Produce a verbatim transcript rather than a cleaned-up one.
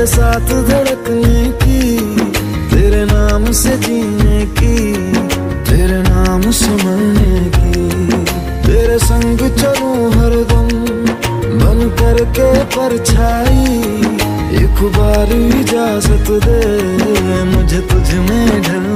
तेरे साथ धड़कने की, तेरे नाम से जीने की, तेरे नाम से मरने की। तेरे संग चलूं हरदम बन करके परछाई, एक बार इजाजत दे मुझे तुझ में ढल